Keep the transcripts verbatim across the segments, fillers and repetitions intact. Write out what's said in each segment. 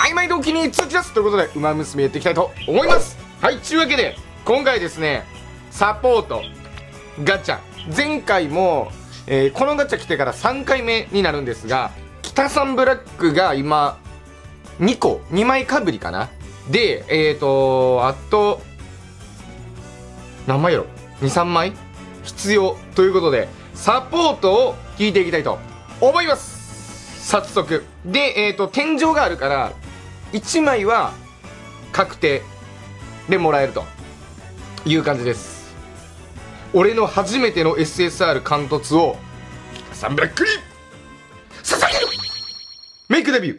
はい、毎度お気に通知出すということで、ウマ娘やっていきたいと思います。はい、ちゅうわけで、今回ですね、サポート、ガチャ。前回も、えー、このガチャ来てからさんかいめになるんですが、北さんブラックが今、にこ、にまいかぶりかな。で、えーと、あと、何枚やろ ?に、さんまい必要ということで、サポートを引いていきたいと思います。早速。で、えーと、天井があるから、いちまいは確定でもらえるという感じです。俺の初めての エスエスアール 貫突をサンブラックに捧げる。メイクデビュー。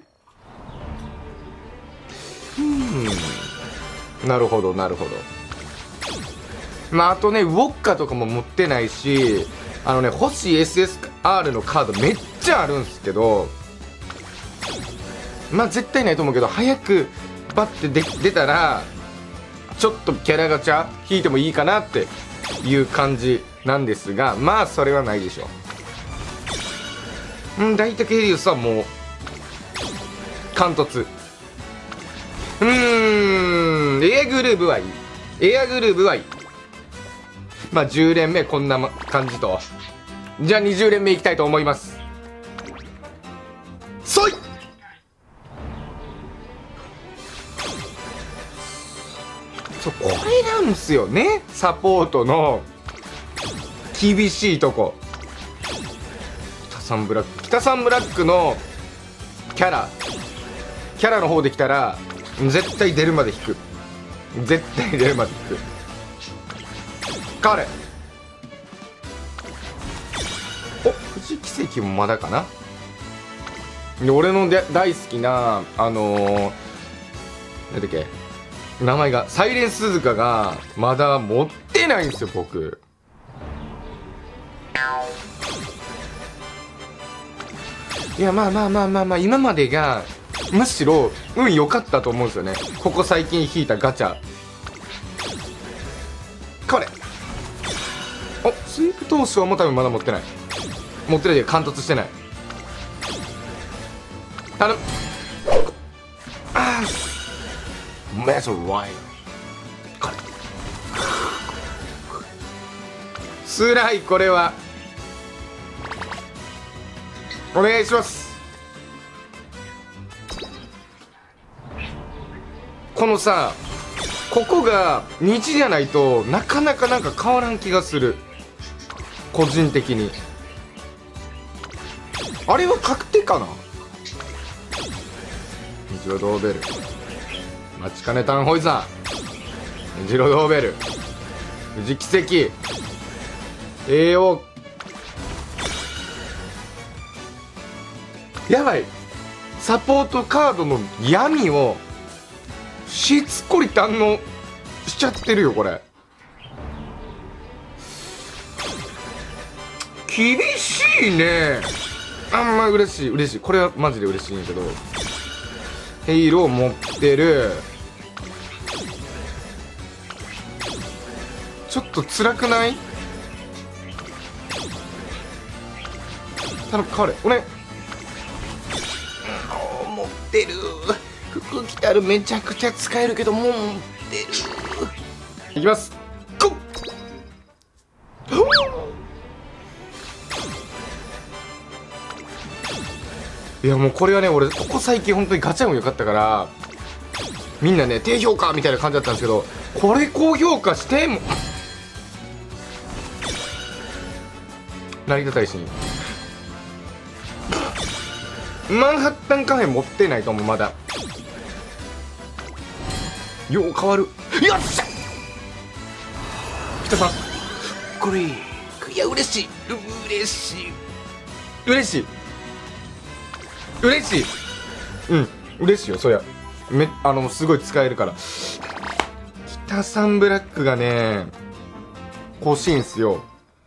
うーん、なるほどなるほど。まああとね、ウォッカとかも持ってないし、あのね、欲しい エスエスアール のカードめっちゃあるんすけど、まあ絶対ないと思うけど、早くバッてで出たらちょっとキャラガチャ引いてもいいかなっていう感じなんですが、まあそれはないでしょう。うん、大体ケリウスはもう貫突。うーん、エアグルーブはいい。エアグルーブはいい。まあじゅう連目こんな感じと。じゃあにじゅう連目いきたいと思います。そい。そう、これなんすよね、サポートの厳しいとこ。北さんブラック北さんブラックのキャラキャラの方できたら絶対出るまで引く。絶対出るまで引く。彼お、富士奇跡もまだかな。で俺ので大好きなあのー、何だっけ名前がサイレンスズカがまだ持ってないんですよ僕。いや、まあまあまあまあまあ、今までがむしろ運良かったと思うんですよね。ここ最近引いたガチャ。これお、スイープ投手はもう多分まだ持ってない。持ってないで貫突してない。頼む。ああ、メソワイこれつらい。これはお願いします。このさ、ここがにじゃないとなかなかなんか変わらん気がする、個人的に。あれは確定かな。虹色ドーベル、待ちかねタンホイザー、虹色ドーベル、富士奇跡、栄養。やばい、サポートカードの闇をしつこり堪能しちゃってるよこれ。厳しいね。あんま嬉しい嬉しい。これはマジで嬉しいんやけど、ヘイロー持ってる。ちょっと辛くない？頼む彼、おね。持ってる。服着たらめちゃくちゃ使えるけど、もう持ってる。いきます。ゴー。いやもうこれはね、俺ここ最近本当にガチャも良かったから、みんなね低評価みたいな感じだったんですけど、これ高評価しても成田大使にマンハッタンカフェ持ってないと思うまだ。よう変わる。よっしゃ北さんこれいや嬉しい嬉しい嬉しい嬉しい。うん嬉しいよそりゃ。めあのすごい使えるから。北さんブラックがね欲しいんすよ。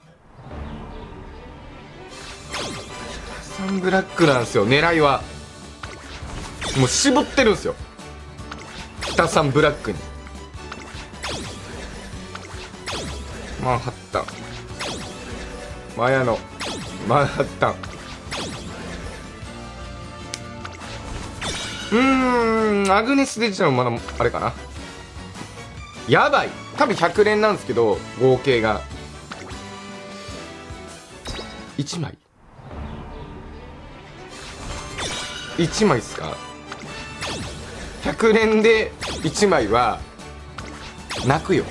北さんブラックなんですよ狙いは。もう絞ってるんですよ北さんブラックに。マンハッタンマヤのマンハッタンうーんアグネスデジタルもまだあれかな。やばい、多分ひゃく連なんですけど合計がいちまいいちまいっすか。ひゃく連でいちまいは泣くよ、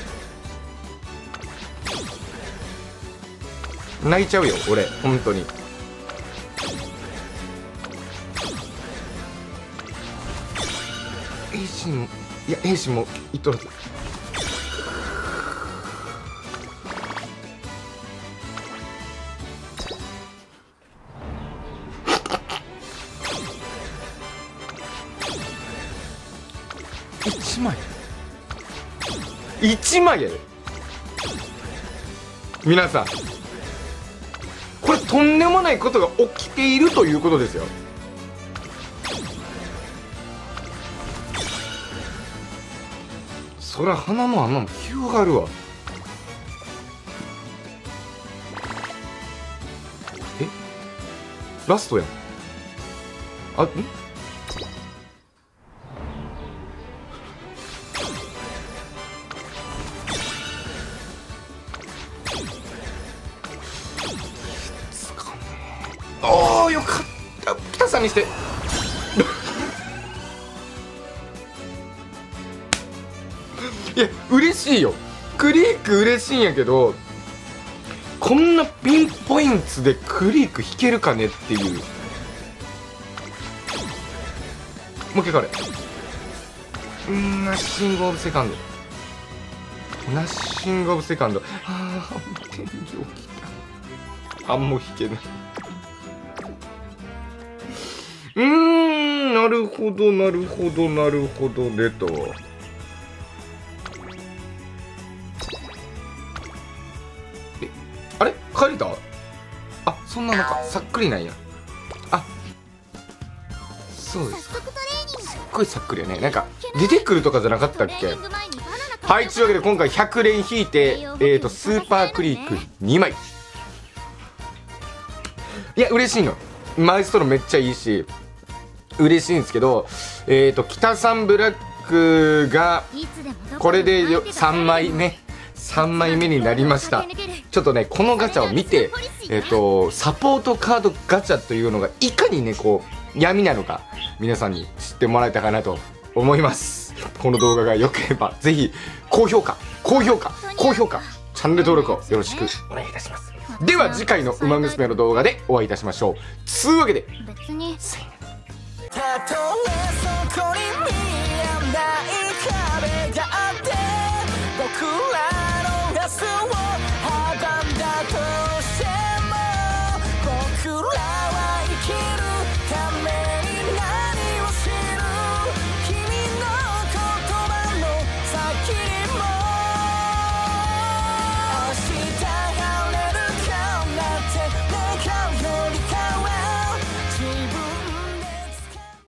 泣いちゃうよ俺本当に。エイシン、いやエイシンもいっとるはず。いちまいいちまいやで皆さん、これとんでもないことが起きているということですよ。そりゃ鼻の穴も広がるわ。えラストやん。あんおーよかった、北さんにしていや嬉しいよ、クリーク嬉しいんやけど、こんなピンポイントでクリーク引けるかねっていう。もう一回これうーんナッシングオブセカンド、ナッシングオブセカンド。ああ天井きた、あんも引けない。うーんなるほどなるほどなるほどでと。えあれ帰れた。あそんなのかさっくりなんや。あそうです、すっごいさっくりやね。なんか出てくるとかじゃなかったっけ。はい、というわけで今回ひゃく連引いて、えーとスーパークリークにまい。いや嬉しいの、マイストロめっちゃいいし嬉しいんですけど、えーと北さんブラックがこれでさんまいめさんまいめになりました。ちょっとねこのガチャを見て、えーとサポートカードガチャというのがいかにねこう闇なのか皆さんに知ってもらえたかなと思います。この動画が良ければぜひ高評価高評価高評価チャンネル登録をよろしくお願いいたします。では次回のウマ娘の動画でお会いいたしましょう。つうわけで別にたとえそこに見えない壁があって僕ら